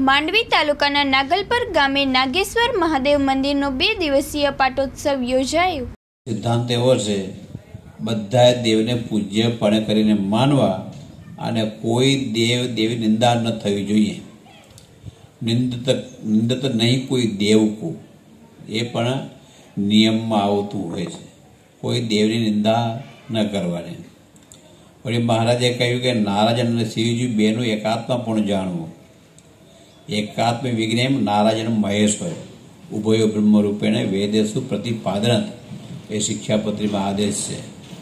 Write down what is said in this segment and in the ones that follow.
માંડવી તાલુકાના નાગલપર ગામે નાગેશ્વર મહાદેવ મંદિરનો 2 દિવસીય પાટોત્સવ યોજાયો। સિદ્ધાંત એવો છે, બધા દેવને પૂજ્યપણે કરીને માનવા અને કોઈ દેવ દેવી નિંદા ન થવી જોઈએ। નિંદત નહીં કોઈ દેવ કો, એ પણ નિયમમાં આવતું હોય છે। કોઈ દેવની નિંદા ન કરવાની। વળી મહારાજે કહ્યું કે નારાયણ અને શિવજી બેનું એકાત્મા પણ જાણવું। एकात्म विज्ञेम नारायण महेश्वर उभयो ब्रह्म रूपेण वेदेषु प्रतिपादन ये शिक्षापत्री में आदेश है।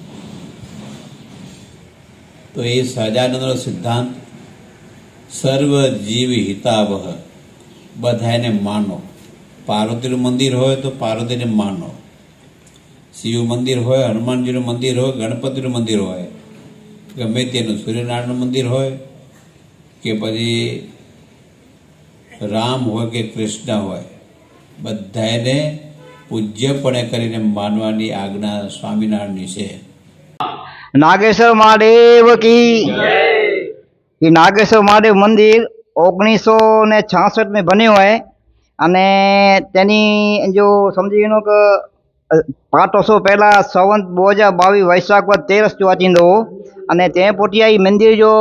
तो ये सहजानंद सिद्धांत सर्व जीव हितावह, बधाई ने मानो। पार्वती मंदिर हो तो पार्वती ने मानो, शिव मंदिर हो, हनुमान जी मंदिर हो, गणपति मंदिर हो, गमे तेनु सूर्यनारायण मंदिर हो के पछी राम हो के कृष्ण हो, बधाने पूज्यपणे करीने मानवानी आज्ञा स्वामीनारायणनी छे। नागेश्वर महादेव की ये नागेश्वर महादेव मंदिर 1966 में बने हुए है अने तेनी जो समझी लो कि पाटोत्सव पहला संवत 2022 वैशाख 13 जो थींदो अने ते पोटिया ई मंदिर जो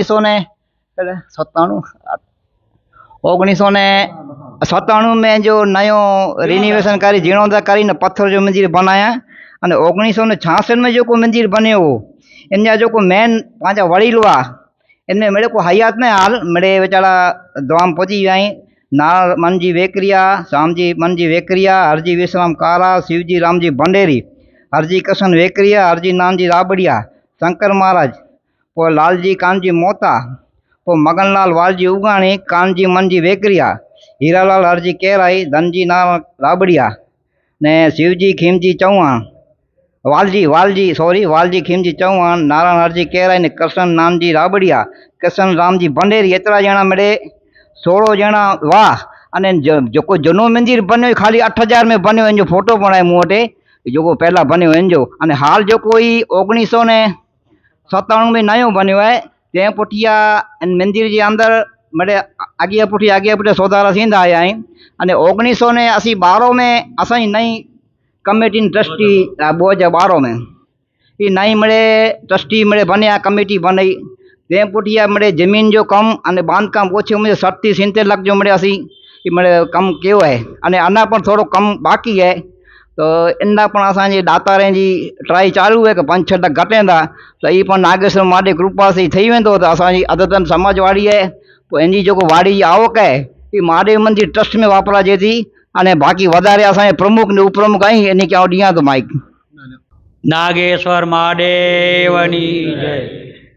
1997 में जो नयो रिनोवेशन करी जीर्णोद्धार करी पत्थर जो मंदिर बनाया अने 1966 में जो को मंदिर बने हो इन जो को मेन पांचा वड़ील हुआ इनमें मेरे को हयात में हाल मेरे बेचारा द्वाम पहुंची आई। नारायण मन जी वेकरिया, श्याम जी मन जी वेकरिया, हरजी विश्राम कारा, शिवजी रामजी भंडेरी, हरजी कृष्ण वेकरिया, हरजी नानजी राबड़िया, शंकर महाराज, वो लालजी कानजी मोता, वो मगनलाल वालजी उगाणी, कानजी मनजी वेकरिया, हीरालाल हरजी केराई, धनजी नारायण राबड़िया ने शिवजी खीमजी चौहान, वालजी खीमजी चौहान, नारायण हरजी केराई ने कृष्ण नानजी राबड़िया, कृष्ण रामजी भंडेरी, एतरा जना मेरे 16 जना वाह। अने जो को जूनो मंदिर बनो खाली 8000 में बनो इन जो फोटो बनाए मोटे जो को पहला बनो इन जो अने हाल जो कोई 1997 में नयो बनो है ते पुठिया मंदिर के अंदर मेरे आगे पुठिया सोधारा थींदा आया आहिनि अने 1982 में असांजी नई कमेटी ट्रस्टी 2012 में ये नई मेरे ट्रस्टी मेरे बनिया कमेटी बनई ते पुठिया मेरे जमीन जो कम अने बांधकाम ओछे मुझे 70-70 लाख जो मेरे असी मेरे कम कियो है अने अना पण थोड़ो कम बाकी है। तो इना पण असांजे दातारे जी ट्राई चालू है कि 5-6 लाख घटेंदा तो ये पण नागेश्वर महादेव कृपा से थी वेंदो। तो असांजी अदतन समाज वाड़ी है तो इनकी जो वाड़ी जी आवक है ये महादेव मंदिर ट्रस्ट में वापराजे थी अने बाकी वधारे असांजे प्रमुख ने उपप्रमुख आई एनी क्या ॾियां तो माइक। नागेश्वर महादेवनी जय।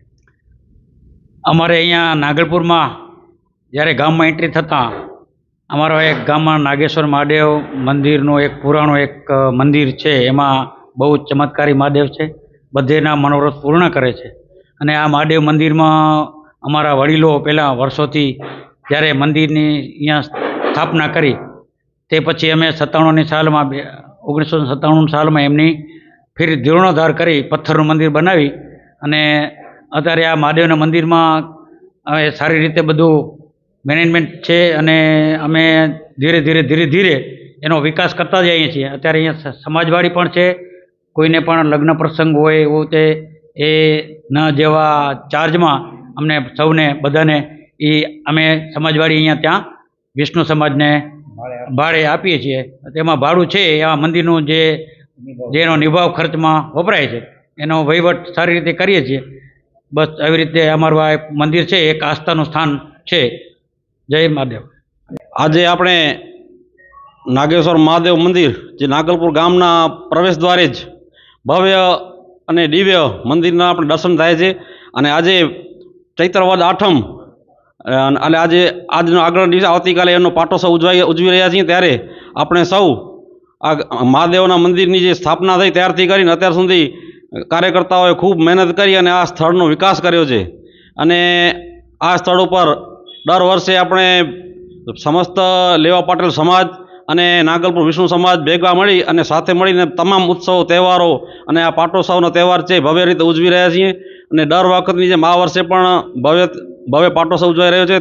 अमरे अहींया नागलपुर में ज्यारे गाम में एंट्री थता अमारो एक गाम में नागेश्वर महादेव मंदिर नो एक पुराणो एक मंदिर है। एमां बहु चमत्कारी महादेव है, बधेना मनोरथ पूर्ण करे छे। अने आ महादेव मंदिर में अमारा वडीलो पहला वर्षोथी ज्यारे मंदिरनी अहींया स्थापना करी ते पछी अमे 97 साल में 1997 साल में एमनी फिर जीर्णोद्धार करी पत्थरनुं मंदिर बनावी अने अत्यारे आ महादेवना मंदिर में सारी रीते बधुं मैनेजमेंट है अने अमे धीरे धीरे एनो विकास करता जाइए छीए। अत्यारे अहींया समाजवाड़ी पण छे, कोईने पण लग्न प्रसंग होय एवो ते ए न जेवा चार्ज में अमने सौने बधाने ई अमे समाजवाड़ी अहींया त्यां विष्णु समाज ने भाड़े आपीए छीए। तेमां भाड़ुं छे आ मंदिरनुं जेनो निभाव खर्च में वपराय छे एनो वहीवट सारी रीते करीए छीए। बस एवी रीते अमारुं आ मंदिर है एक आस्थानुं स्थान है। जय महादेव। आज आपणे नागेश्वर महादेव मंदिर जे नागलपुर गामना प्रवेश द्वारे ज भव्य अने दिव्य मंदिरना आपणे दर्शन थाय छे अने आज चैत्र वद 8 अने आजनो आगळनो दिवस आवतीकाले एनो पाटोत्सव उजवी रह्या छीए त्यारे आपणे सौ आ महादेवना मंदिरनी जे स्थापना थई त्यारथी करीने अत्यार सुधी कार्यकर्ताओं खूब मेहनत करी अने आ स्थळनो विकास कर्यो छे अने आ स्थळ पर दर वर्षे अपने समस्त लेवा पाटेल समाज अने नागलपुर विष्णु समाज भेगा मळी अने साथे मळीने तमाम उत्सव तहेवारो अने आ पाटोत्सवनो तहेवार छे भव्य रीते उजवी रह्या छीए अने दर वखतनी जेम आ वर्षे पण भव्य पाटोत्सव उजवाई रह्यो छे।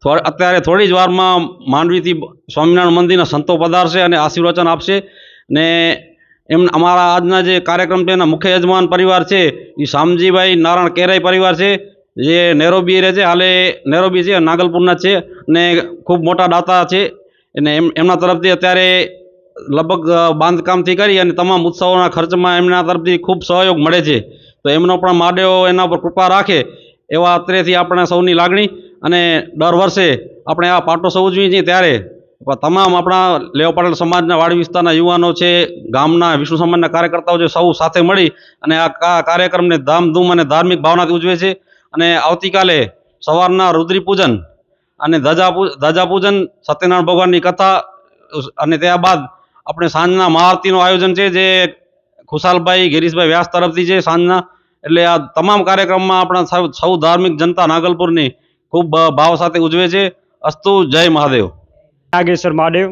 અત્યારે થોડી જ વારમાં માંડવીથી સ્વામિનારાયણ મંદિરના સંતો પધારશે અને આશીર્વચન આપશે. ને અમારા આજના જે કાર્યક્રમ છે એના મુખ્ય યજમાન પરિવાર છે એ શામજીભાઈ નારાયણ કેરાઈ પરિવાર છે, જે નેરોબી રહે છે. હાલે નેરોબી છે, નાગલપુરના છે ને ખૂબ મોટા દાતા છે. અને એમના તરફથી અત્યારે લગભગ બાંધકામથી કરી અને તમામ ઉત્સવોના ખર્ચમાં એમના તરફથી ખૂબ સહયોગ મળે છે. તો એમનો પણ મહાદેવ એના પર કૃપા રાખે એવા અત્રેથી આપણે સૌની લાગણી. અને દર વર્ષે આપણે આ પાટોત્સવ ઉજવીએ છીએ ત્યારે તમામ આપણા લેવા પાટણ સમાજના વાડી વિસ્તારના યુવાનો છે, ગામના વિષ્ણુ સમાજના કાર્યકર્તાઓ છે, સૌ સાથે મળી અને આ કાર્યક્રમને ધામધૂમ અને ધાર્મિક ભાવનાથી ઉજવે છે. અને આવતીકાલે સવારના રુદ્રીપૂજન અને ધજાપૂજન, સત્યનારાયણ ભગવાનની કથા અને ત્યારબાદ આપણે સાંજના મહાઆરતીનું આયોજન છે, જે ખુશાલભાઈ ગિરીશભાઈ વ્યાસ તરફથી છે સાંજના. એટલે આ તમામ કાર્યક્રમમાં આપણા સૌ ધાર્મિક જનતા નાગલપુરની ખૂબ ભાવ સાથે ઉજવે છે. અસ્તુ. જય મહાદેવ. નાગેશ્વર મહાદેવ.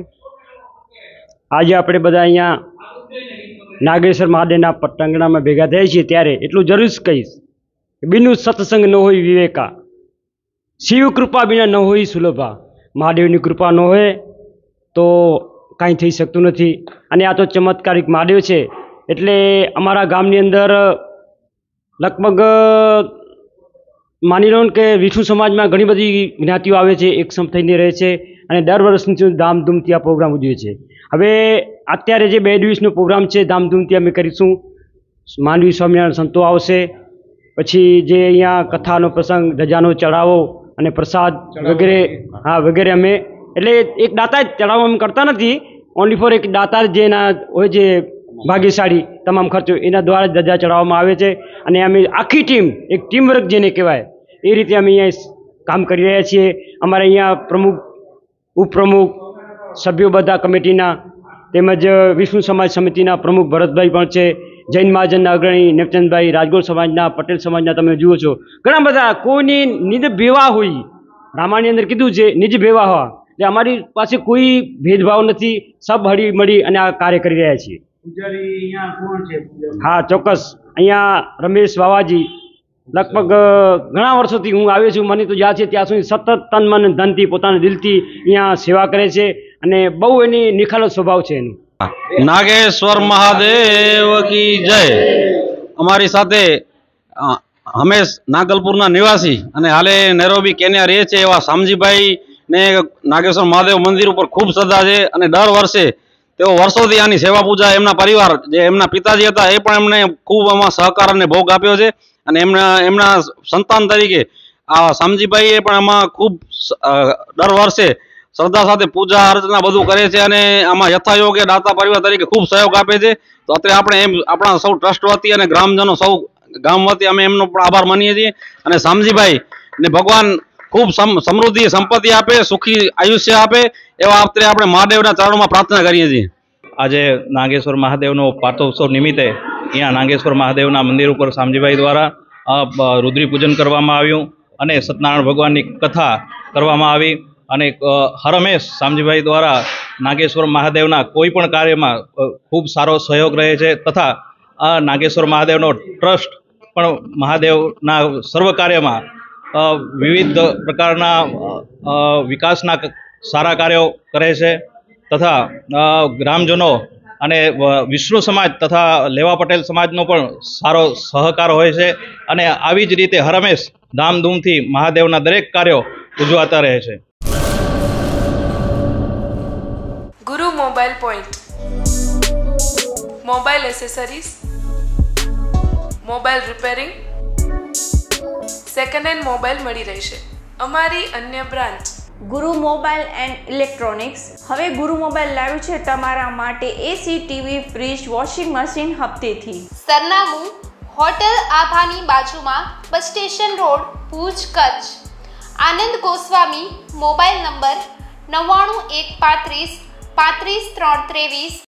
આજે આપણે બધા અહીંયા નાગેશ્વર મહાદેવના પટાંગણામાં ભેગા થયા છીએ ત્યારે એટલું જરૂર કહીશ કે બિનુ સત્સંગ ન હોય વિવેકા, શિવ કૃપા બિના ન હોય સુલભા. મહાદેવની કૃપા ન હોય તો કાંઈ થઈ શકતું નથી. અને આ તો ચમત્કારિક મહાદેવ છે. એટલે અમારા ગામની અંદર લગભગ માની લો કે વિષ્ણુ સમાજમાં ઘણી બધી જ્ઞાતિઓ આવે છે, એક સમ થઈને રહે છે અને દર વર્ષની ધામધૂમથી આ પ્રોગ્રામ ઉજવે છે. હવે અત્યારે જે 2 દિવસનો પ્રોગ્રામ છે ધામધૂમથી અમે કરીશું. માંડવી સ્વામિનારાયણ સંતો આવશે, પછી જે અહીંયા કથાનો પ્રસંગ, ધજાનો ચઢાવો અને પ્રસાદ વગેરે અમે એટલે એક દાતા ચઢાવો અમે કરતા નથી, ઓનલી ફોર એક દાતા જેના હોય છે ભાગ્યશાળી તમામ ખર્ચો એના દ્વારા જ ધજા ચડાવવામાં આવે છે. અને અમે આખી ટીમ, એક ટીમવર્ક જેને કહેવાય એ રીતે અમે અહીંયા કામ કરી રહ્યા છીએ. અમારે અહીંયા પ્રમુખ, ઉપપ્રમુખ, સભ્યો બધા કમિટીના, તેમજ વિષ્ણુ સમાજ સમિતિના પ્રમુખ ભરતભાઈ પણ છે, જૈન મહાજનના અગ્રણી નેપચંદભાઈ, રાજગોર સમાજના, પટેલ સમાજના તમે જુઓ છો ઘણા બધા. કોઈની નિજ ભેવા હોય, રામાયણની અંદર કીધું છે નિજ ભેવા હોવા, એટલે અમારી પાસે કોઈ ભેદભાવ નથી, સબ હળી મળી અને આ કાર્ય કરી રહ્યા છીએ. હા ચોક્કસ. અહીંયા રમેશ બાવાજી લગભગ ઘણા વર્ષોથી હું આવ્યો છું, મને તો યાદ છે ત્યાં સુધી સતત તન મન ધનથી પોતાના દિલથી અહીંયા સેવા કરે છે અને બહુ એની નિખાલસ સ્વભાવ છે એનું. નાગેશ્વર મહાદેવ કી જય. અમારી સાથે હમેશ નાગલપુરના નિવાસી અને હાલે નેરોબી કેન્યા રહે છે એવા શામજીભાઈ ને નાગેશ્વર મહાદેવ મંદિર ઉપર ખૂબ શ્રદ્ધા છે. અને દર વર્ષે તેઓ વર્ષોથી આની સેવા પૂજા, એમના પરિવાર જે એમના પિતાજી હતા એ પણ એમને ખૂબ આમાં સહકાર અને ભોગ આપ્યો છે. અને એમના સંતાન તરીકે આ શામજીભાઈએ પણ આમાં ખૂબ દર વર્ષે શ્રદ્ધા સાથે પૂજા અર્ચના બધું કરે છે અને આમાં યથાયોગ્ય દાતા પરિવાર તરીકે ખૂબ સહયોગ આપે છે. તો અત્યારે આપણે આપણા સૌ ટ્રસ્ટ વતી અને ગ્રામજનો સૌ ગામ વતી અમે એમનો પણ આભાર માનીએ છીએ. અને શામજીભાઈ ને ભગવાન ખૂબ સમૃદ્ધિ સંપત્તિ આપે, સુખી આયુષ્ય આપે એવા અત્યારે આપણે મહાદેવના ચરણોમાં પ્રાર્થના કરીએ છીએ. આજે નાગેશ્વર મહાદેવનો પાટોત્સવ નિમિત્તે અહીંયા નાગેશ્વર મહાદેવના મંદિર ઉપર શામજીભાઈ દ્વારા રુદ્રી કરવામાં આવ્યું અને સત્યનારાયણ ભગવાનની કથા કરવામાં આવી. અને હરમેશ શામજીભાઈ દ્વારા નાગેશ્વર મહાદેવના કોઈ પણ કાર્યમાં ખૂબ સારો સહયોગ રહે છે. તથા આ નાગેશ્વર મહાદેવનો ટ્રસ્ટ પણ મહાદેવના સર્વ કાર્યમાં વિવિધ પ્રકારના વિકાસના સારા કાર્યો કરે છે. તથા ગ્રામજનો અને વિષ્ણુ સમાજ તથા લેવા પટેલ સમાજનો પણ સારો સહકાર હોય છે. અને આવી જ રીતે હરમેશ ધામધૂમથી મહાદેવના દરેક કાર્યો ઉજવાતા રહે છે. Guru mobile point, mobile accessories, mobile repairing, second hand mobile મળી રહેશે. અમારી અન્ય બ્રાન્ચ ગુરુ મોબાઈલ એન્ડ ઇલેક્ટ્રોનિક્સ. હવે ગુરુ મોબાઈલ લાવ્યું છે તમારા માટે AC, TV, fridge, washing machine હપ્તેથી. સરનામું હોટલ આભાની બાજુમાં, bus station road, Bhuj, Kutch. Anand Goswami. Mobile number 99 135 35 323.